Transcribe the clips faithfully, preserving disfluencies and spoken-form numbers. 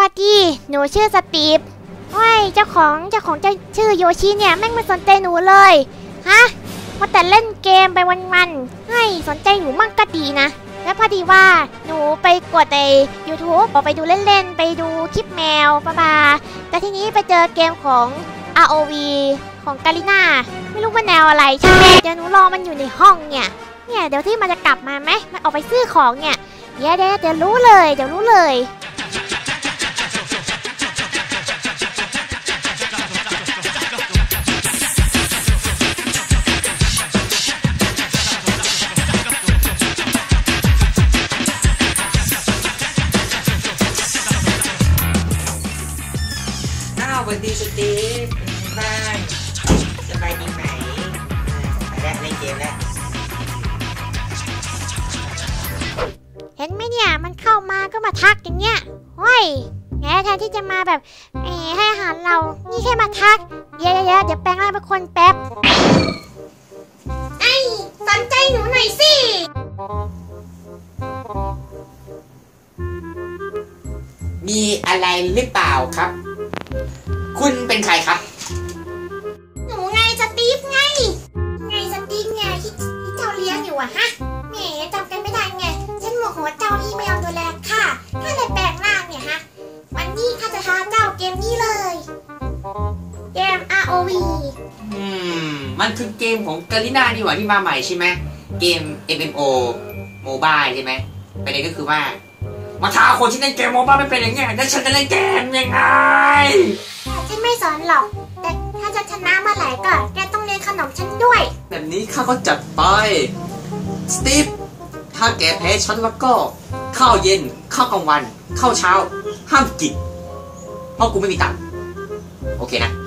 วัสดีหนูชื่อสตีฟเฮ้ยเจ้าของเจ้าของเจ้าชื่อโยชิเนี่ยแม่งไม่สนใจหนูเลยฮะมาแต่เล่นเกมไปวันๆให้สนใจหนูมั่งก็ดีนะแล้วพอดีว่าหนูไปกดใน ยูทูบ ไปดูเล่นๆไปดูคลิปแมวปะปาแต่ทีนี้ไปเจอเกมของ อาร์ โอ วี ของกาลิน่าไม่รู้ว่าแนวอะไรใช่ไหมเดี๋ยวหนูรอมันอยู่ในห้องเนี่ยเนี่ยเดี๋ยวที่มันจะกลับมาไหมมันออกไปซื้อของเนี่ยเดี๋ยวเดี๋ยวเดี๋ยวรู้เลยเดี๋ยวรู้เลยสวัสดีสตีฟเป็นบ้างสบายดีไหมมาแล้วเล่นเกมแล้วเห็นไหมเนี่ยมันเข้ามาก็มาทักอย่างเงี้ยเฮ้ยแง่แทนที่จะมาแบบให้อาหารเรานี่แค่มาทักเดี๋ยวเดี๋ยวเดี๋ยวแปลงร่างเป็นคนแป๊บไอ้สนใจหนูหน่อยสิมีอะไรหรือเปล่าครับคุณเป็นใครครับหนูไงสตีฟไงไงสตีฟไงที่ที่เจ้าเลี้ยงอยู่อะฮะแหมจำกันไม่ได้ไงฉันโมโหเจ้าที่ไม่ยอมดูแลค่ะถ้าเลยแปลงร่างเนี่ยฮะวันนี้ข้าจะท้าเจ้าเกมนี้เลยเกม อาร์ โอ วีอืมมันคือเกมของกาลิน่านี่หว่าที่มาใหม่ใช่ไหมเกม เอ็ม เอ็ม โอ โมบายใช่ไหมประเด็นก็คือว่ามาท้าคนที่เล่นเกมโมบายไม่เป็นอย่างเงี้ยแล้วฉันจะเล่นเกมยังไงฉันไม่สอนหรอกแต่ถ้าจะชนะเมื่อไหร่ก็แกต้องเลี้ยงขนมฉันด้วยแบบนี้ข้าก็จัดไปสตีฟถ้าแกแพ้ฉันแล้วก็ข้าวเย็นข้าวกลางวันข้าวเช้าห้ามกินเพราะกูไม่มีตังค์โอเคนะ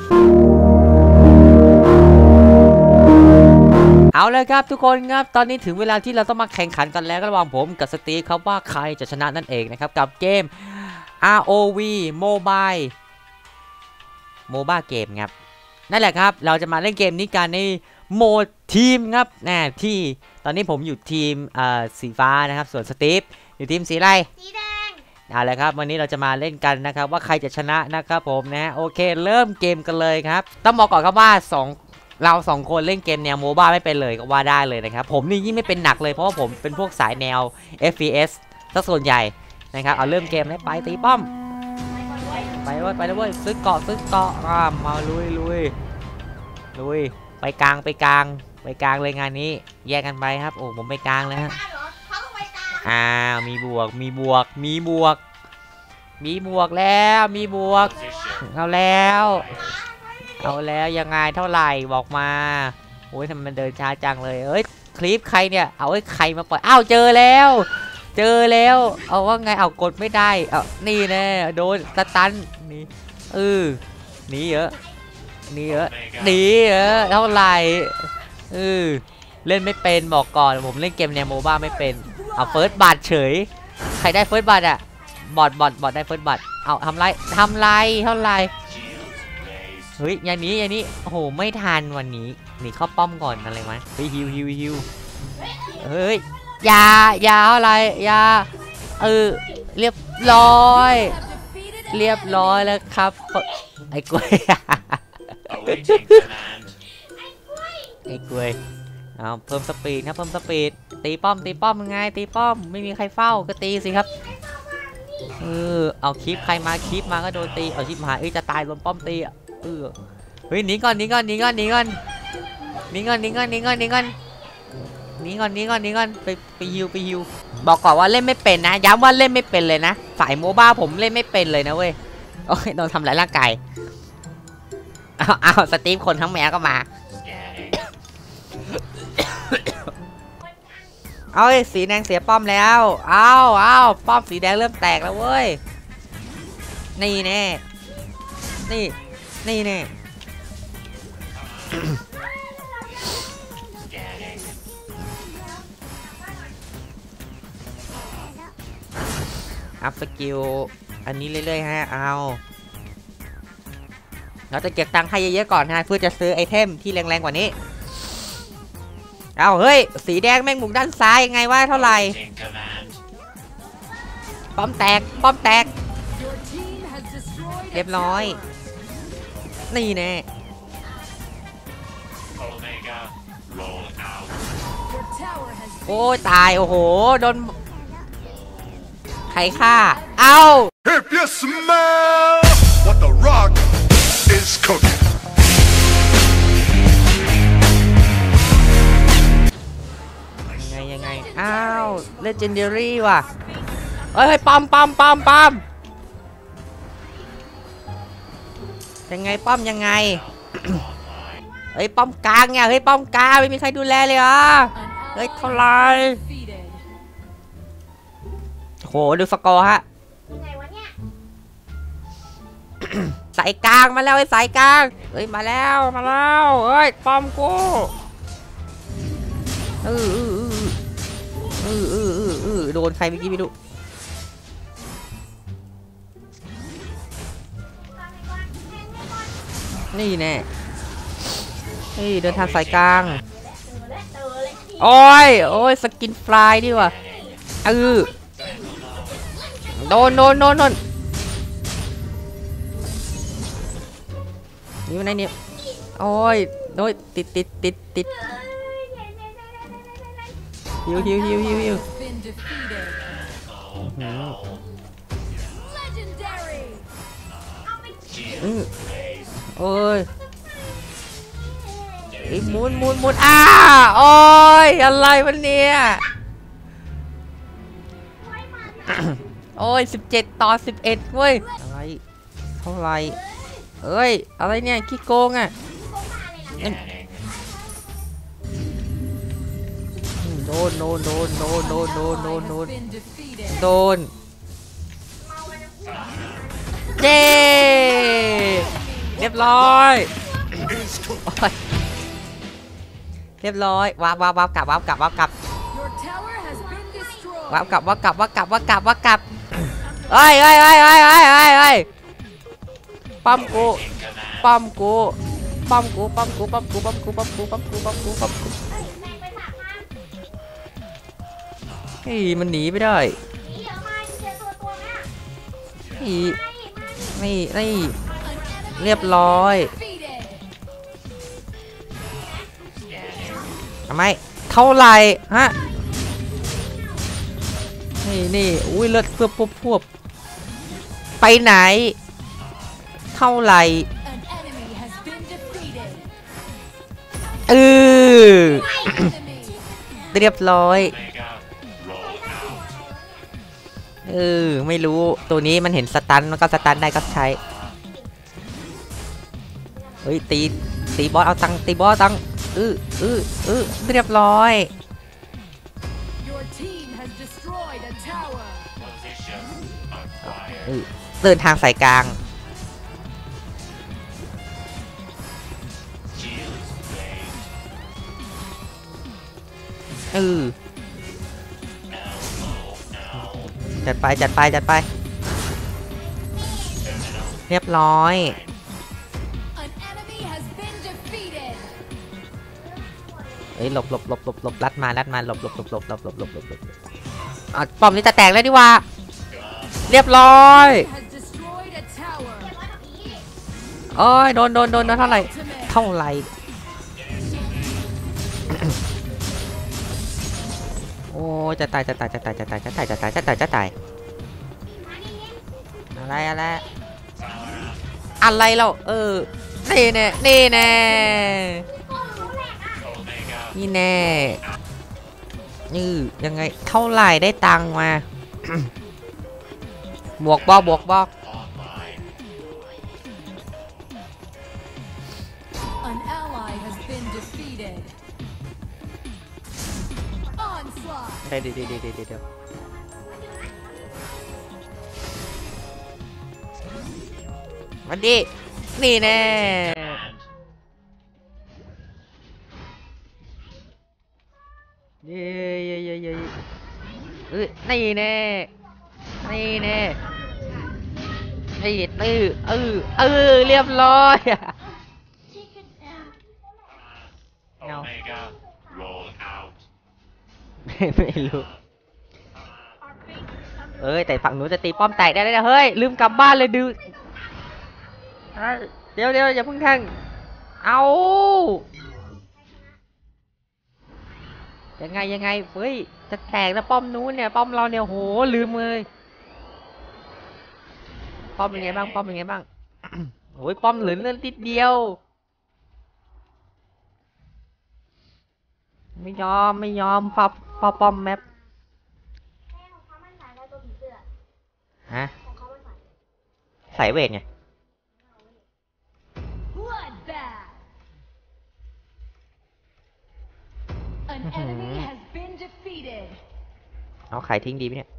เอาเลยครับทุกคนครับตอนนี้ถึงเวลาที่เราต้องมาแข่งขันกันแล้วระหว่างผมกับสตีฟครับว่าใครจะชนะนั่นเองนะครับกับเกม อาร์ โอ วี Mobile โมบ้าเกมครับนั่นแหละครับเราจะมาเล่นเกมนี้กันในโหมดทีมครับนะที่ตอนนี้ผมอยู่ทีมสีฟ้านะครับส่วนสตีฟอยู่ทีมสีอะไรสีแดงเอาละครับวันนี้เราจะมาเล่นกันนะครับว่าใครจะชนะนะครับผมนะโอเคเริ่มเกมกันเลยครับต้องบอกก่อนครับว่าสองเราสองคนเล่นเกมแนวโมบ้าไม่เป็นเลยก็ว่าได้เลยนะครับผมนี่ยิ่งไม่เป็นหนักเลยเพราะว่าผมเป็นพวกสายแนว เอฟ พี เอส ซะส่วนใหญ่นะครับเอาเริ่มเกมเลยไปตีป้อมไปเลยไปเลยเว้ยซื้อเกาะซื้อเกาะมาลุยลุยลุยไปกลางไปกลางไปกลางเลยงานนี้แยกกันไปครับโอ้ผมไปกลางเลยฮะอ้าวมีบวกมีบวกมีบวกมีบวกแล้วมีบวกเอาแล้วเอาแล้วยังไงเท่าไหร่บอกมาโอ้ยทำไมมันเดินช้าจังเลยเอ้ยคลิปใครเนี่ยเอาไอ้ใครมาปล่อยอ้าวเจอแล้วเจอแล้วเอาว่าไงเอากดไม่ได้เอานี่แน่โดนสตันนี่เออหนีเยอะหนีเยอะหนีเยอะเท่าไหร่เออเล่นไม่เป็นบอกก่อนผมเล่นเกมแนวโมบ้าไม่เป็นเอาเฟิร์สบัตเฉยใครได้เฟิร์สบัตอะบอทบอทบอทได้เฟิร์สบัตเอาทำไรทำไรเท่าไหร่เฮ้ยอย่างนี้อย่างนี้โอ้โหไม่ทันวันนี้หนีเข้าป้อมก่อนอะไรไหมเฮ้ยฮิวฮิวฮิวเฮ้ยยายาอะไรยาเออเรียบร้อยเรียบร้อยแล้วครับไอ้กล้วยไอ้กล้วยเอาเพิ่มสปีดนะเพิ่มสปีดตีป้อมตีป้อมยังไงตีป้อมไม่มีใครเฝ้าก็ตีสิครับเออเอาคลิปใครมาคลิปมาก็โดนตีเอาชิปหายเอ้ยจะตายโดนป้อมตีอ่ะเออเฮ้ยหนีก่อนหนีก่อนหนีก่อนหนีก่อนหนีก่อนหนีก่อนหนีก่อนหนีก่อนหนีก่อนหนีก่อนหนีก่อนไปไปฮิวไปฮิวบอกก่อนว่าเล่นไม่เป็นนะย้ำว่าเล่นไม่เป็นเลยนะสายโมบ้าผมเล่นไม่เป็นเลยนะเว้ยโอ้ยโดนทำร้ายร่างกายเอาเอาสตีฟคนทั้งแมวก็มาเอาสีแดงเสียป้อมแล้วเอาเอาป้อมสีแดงเริ่มแตกแล้วเว้ยนี่แน่นี่นี่แน่อัพสกิลอันนี้เรื่อยๆฮะเอาเราจะเก็บตังค์ให้เยอะๆก่อนฮะเพื่อจะซื้อไอเทมที่แรงๆกว่านี้เอาเฮ้ยสีแดงแม่งหมุนด้านซ้ายยังไงวะเท่าไหร่ป้อมแตกป้อมแตกเรียบร้อยนี่แน่โอ้ยตายโอ้โหโดนใครฆ่าเอ้า If you smell what the rock is cooking. ยังไงยังไงอ้าวเลเจนเดอรี่ว่ะเฮ้ยปั๊มปั๊มปั๊มปั๊มยังไงป้อมยังไง เฮ้ยป้อมกลางเนี่ยเฮ้ยป้อมกลางไม่มีใครดูแลเลยอ่ะเฮ้ยเท่าไรโหดูสกอร์ฮะยังไงวะเนี่ยสายกลางมาแล้วไอ้สายกลางเฮ้ยมาแล้วมาแล้วเฮ้ยป้อมกูเออเออเออเออเออโดนใครเมื่อกี้ไม่รู้นี่แน่เฮ้ยเดินทางสายกลางโอ้ยโอ้ยสกินฟลายดิว่ะเออโดนโดนโดนโดนนี่มันไหนเนี่ยโอ้ยโอ้ยติดติดติดติดฮิวฮิวฮิวฮิวฮิวอือโอ้ยไอ้หมุนหมุนหมุนอ้าโอ้ยอะไรวันเนี้ยโอ้ยสิบเจ็ดต่อสิบเอ็ดเว้ยอะไรเท่าไรเอ้ยอะไรเนี่ยขี้โกงอ่ะโดนโดนโดนโดนโดนโดนโดนโดนโดนเย้เรียบร้อยเรียบร้อยว้าวว้าวว้าวกลับว้าวกลับว้าวกลับว้าวกลับว้าวกลับว้าวกลับว้าวกลับว้าวกลับเฮ้ยเฮ้ยเฮ้ยเฮ้ยเฮ้ยเฮ้ยเฮ้ยปั๊มกูปั๊มกูปั๊มกูปั๊มกูปั๊มกูปั๊มกูปั๊มกูปั๊มกูปั๊มกูปั๊มกูเฮ้ยมันหนีไม่ได้นี่นี่นี่เรียบร้อยทำไมเท่าไหร่ฮะนี่นี่อุ้ยเลือดเพื่อพวบพวบไปไหนเท่าไหร่เออ เรียบร้อยเออไม่รู้ตัวนี้มันเห็นสตันมันก็สตันได้ก็ใช้เฮ้ยตีตีบอสเอาตังตีบอสตังเออเออเออเรียบร้อยเออเดินทางสายกลางเออจัดไปจัดไปจัดไปเรียบร้อยเฮ้ยหลบหลบหลบหลบหลบลัดมาลัดมาหลบหลบหลบหลบหลบหลบหลบหลบหลบอ่ะป้อมนี้จะแตกแล้วดิว่าเรียบร้อยโอ้ยโดนโดนโดนเท่าไหร่เท่าไหร่โอ้จะตายจะตายจะตายจะตายจะตายจะตายจะตายจะตายอะไรอะไรอะไรเราเออนี่แน่นี่แน่นี่แน่นี่ยังไงเท่าไหร่ได้ตังมา บวกบอกบวกบอกเดี๋ยวเดี๋ยวเดี๋ยวเดี๋ยวเดี๋ยวมาดินี่แน่เย้เย้เย้เย้เออนี่แน่นี่แน่นี่ตื้อเออเออเรียบร้อยเงาไม่รู้เอ้ยแต่ฝั่งนู้นจะตีป้อมแตกได้แล้วเฮ้ยลืมกลับบ้านเลยดูเดี๋ยวเดี๋ยวอย่าเพิ่งแทงเอายังไงยังไงเฮ้ยจะแตกนะป้อมนู้นเนี่ยป้อมเราเนี่ยโหลืมเลยป้อมเป็นไงบ้างป้อมเป็นไงบ้าง โอ้ยป้อมเหลือเลือดติดเดียวไม่ยอมไม่ยอมฟ้าฟ้าป้อมแมปฮะใส่เวทไงเอาไข่ทิ้งดีไหมเนี่ย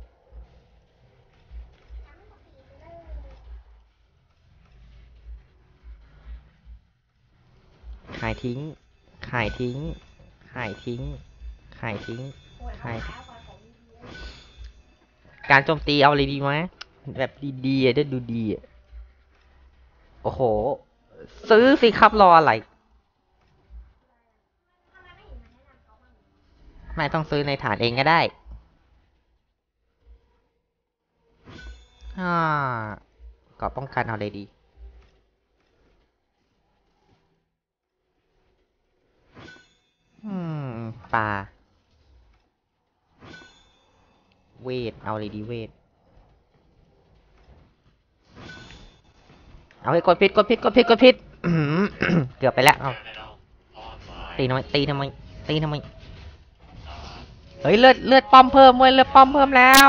ไข่ทิ้งไข่ทิ้งไข่ทิ้งไข่ทิ้งไข่การโจมตีเอาอะไรดีวะแบบดีๆได้ดูดีโอ้โหซื้อสิครับรออะไรไม่ต้องซื้อในฐานเองก็ได้อ่าก็ป้องกันเอาเลยดีอืมปลาเวทเอาเลยดีเวทเอาให้กดพิษกดพิษกดพิษกดพิษ เกือบไปแล้วเอาตีทำไมตีทำไมตีทำไมเฮ้ยเลือดเลือดป้อมเพิ่มเว้ยเลือดป้อมเพิ่มแล้ว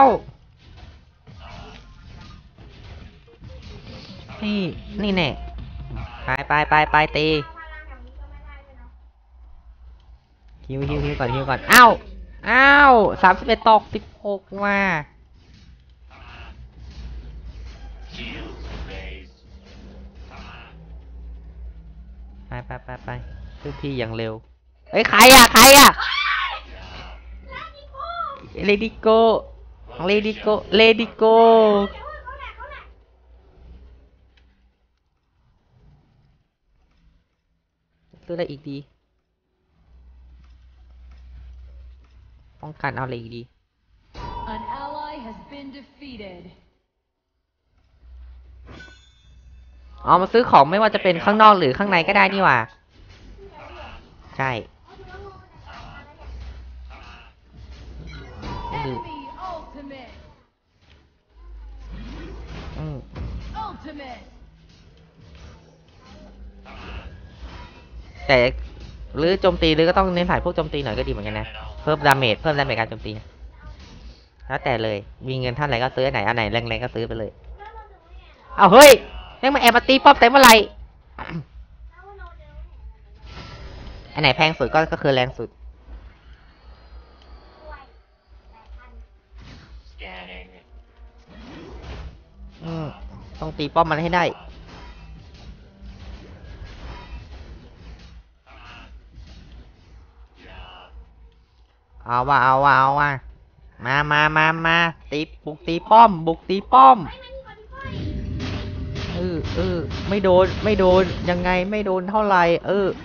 นี่นี่แน่ไปไปไปไปตีฮิวฮิวฮิวก่อนฮิวก่อนอ้าวอ้าวสามสิบเอ็ดตอกสิบหกมาไปไปไปไปพื้นที่อย่างเร็วเฮ้ยใครอะใครอะเลดิโกเลดิโกเลดิโกซื้ออะไรอีกดีป้องกันเอาอะไรอีกดีอ๋อมาซื้อของไม่ว่าจะเป็นข้างนอกหรือข้างในก็ได้นี่หว่าใช่อืมแต่หรือโจมตีหรือก็ต้องเน้นผ่านพวกโจมตีหน่อยก็ดีเหมือนกันนะเพิ่มดาเมจเพิ่มดาเมจการโจมตีแล้วแต่เลยมีเงินเท่าไหร่ก็ซื้อไหนอันไหนแรงๆก็ซื้อไปเลยเอาเฮ้ยแม่งมาแอบมาตีป้อมแต่เมื่อไหร่อันไหนแพงสุดก็ก็คือแรงสุดอืมต้องตีป้อมมันให้ได้เอาว่าเอาว่าเอาว่ามามามามาตีบุกตีป้อมบุกตีป้อมเออเออไม่โดนไม่โดนยังไงไม่โดนเท่าไหร่เออ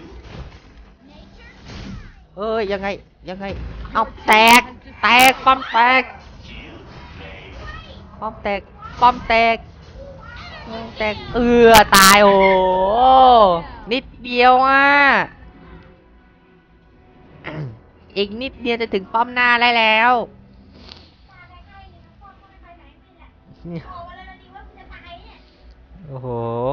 เออยังไงยังไงเอาแตกแตกป้อมแตกป้อมแตกป้อมแตกป้อมแตกเออตายโอ้นิดเดียวอ่ะ อีกนิดเดียวจะถึงป้อมหน้าได้แล้วโอ้โห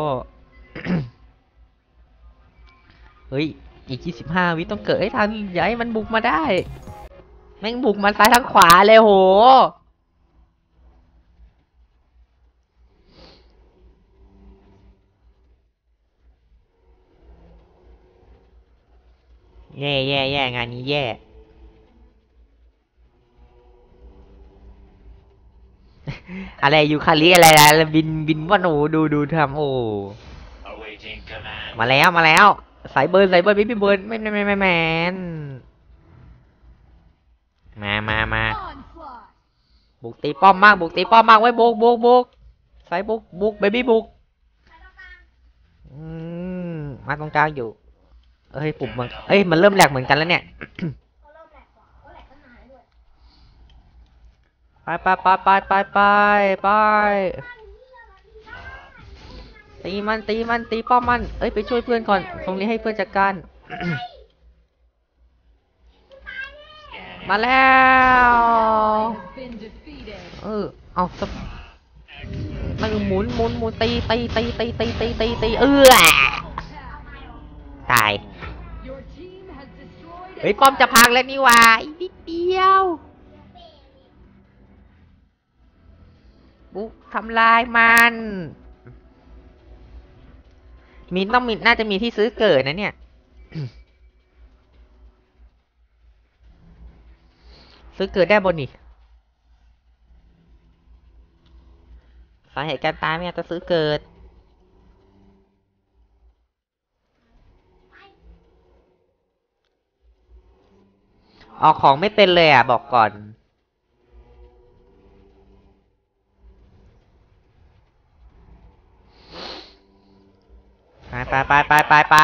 เฮ้ยอีกยี่สิบห้าวิต้องเกิดให้ทันอย่าให้มันบุกมาได้แม่งบุกมาซ้ายทั้งขวาเลยโหแย่แย่แย่งานนี้แย่อะไรอยู่คาลิอะไรนะบินบินว่าหนูดูดูทำโอ้มาแล้วมาแล้วสายเบิร์นสายเบิร์นไม่พี่เบิร์นไม่ไม่ไม่ไม่แมนมามามาบุกตีป้อมมากบุกตีป้อมมากไว้บุกบุกบุกสายบุกบุกเบบี้บุกอืมมาตรงกลางอยู่เอ้ยปุ่มมันเอ้ยมันเริ่มแหลกเหมือนกันแล้วเนี่ยไปไปไปไปไปไปไปตีมันตีมันตีป้อมมันเอ้ยไปช่วยเพื่อนก่อนตรงนี้ให้เพื่อนจัดการ มาแล้วเออเอาสักมันหมุนหมุนหมุนตีตีตีตีตีตีตีตีเออตายเฮ้ยป้อมจะพังแล้วนี่หว่าอีกนิดเดียวบุกทำลายมันมีต้องมีน่าจะมีที่ซื้อเกิดนะเนี่ย ซื้อเกิดได้บนนี่สาเหตุการตายไม่อาจจะซื้อเกิดออกของไม่เป็นเลยอ่ะบอกก่อนไปไปไปไปไป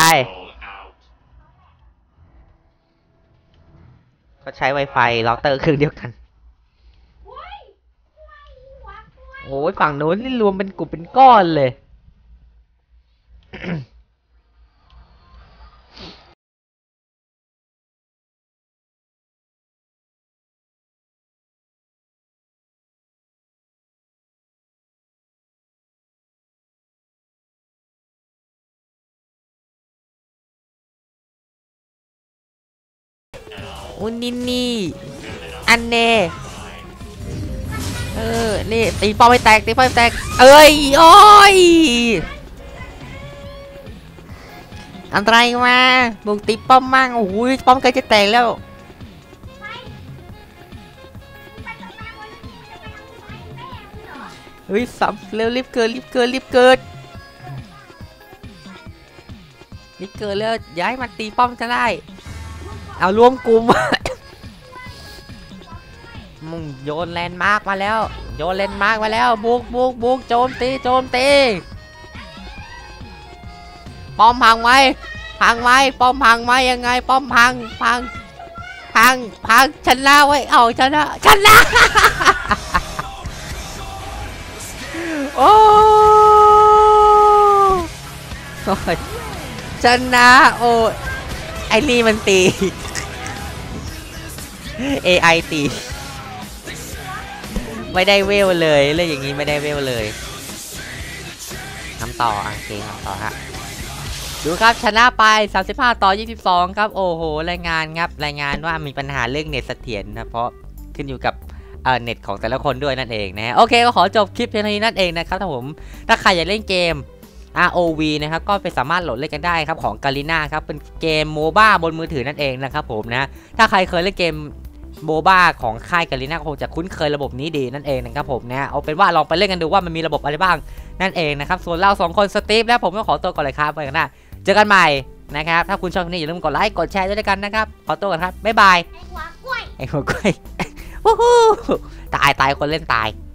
ก็ใช้ Wi-Fi เราเตอร์เครื่องเดียวกันโอ้ยฝั่งโน้นนี่รวมเป็นกลุ่มเป็นก้อนเลย อุนนี่นี่อันเน่เออนี่ตีป้อมไปแตกตีป้อมไปแตกเอ้ยโอ้ยอันตรายมาบุกตีป้อมมั่งโอ้ยป้อมใกล้จะแตกแล้วเฮ้ยสับเร็วรีบเกิดรีบเกิดรีบเกิดรีบเกิดแล้วย้ายมาตีป้อมจะได้เอารวมกลุ่ม มึงโยนแลนด์มาร์กมาแล้วโยนแลนด์มาร์กมาแล้วบุกบุกบุกโจมตีโจมตีป้อมพังไหมพังไหมป้อมพังไหมยังไงป้อมพังพังพังพังชนะไว้เอาชนะชนะ โอ้ยชนะโอ้ไอ้นี่มันตี เอ ไอ ตีไม่ได้เวลเลยเลยอย่างนี้ไม่ได้เวลเลยทำต่อโอเคทำต่อฮะดูครับชนะไปสามสิบห้าต่อยี่สิบสองครับโอ้โหรายงานครับรายงานว่ามีปัญหาเรื่องเน็ตเสถียรนะเพราะขึ้นอยู่กับเอ่อเน็ตของแต่ละคนด้วยนั่นเองนะโอเคก็ขอจบคลิปเพียงเท่านี้นั่นเองนะครับถ้าผมถ้าใครอยากเล่นเกม อาร์ โอ วี นะครับก็ไปสามารถโหลดเล่นกันได้ครับของ Garena ครับเป็นเกมโมบ้าบนมือถือนั่นเองนะครับผมนะถ้าใครเคยเล่นเกมโมบ้าของค่าย Garena คงจะคุ้นเคยระบบนี้ดีนั่นเองนะครับผมนะเอาเป็นว่าลองไปเล่นกันดูว่ามันมีระบบอะไรบ้างนั่นเองนะครับส่วนเราสองคนสตีฟและผมก็ขอตัวก่อนเลยครับไปกันนะเจอกันใหม่นะครับถ้าคุณชอบคลิปนี้อย่าลืมกดไลค์กดแชร์ด้วยกันนะครับขอตัวกันครับบ๊ายบายไอ้หัวกล้วยไอ้หัวกล้วย ตายตายคนเล่นตาย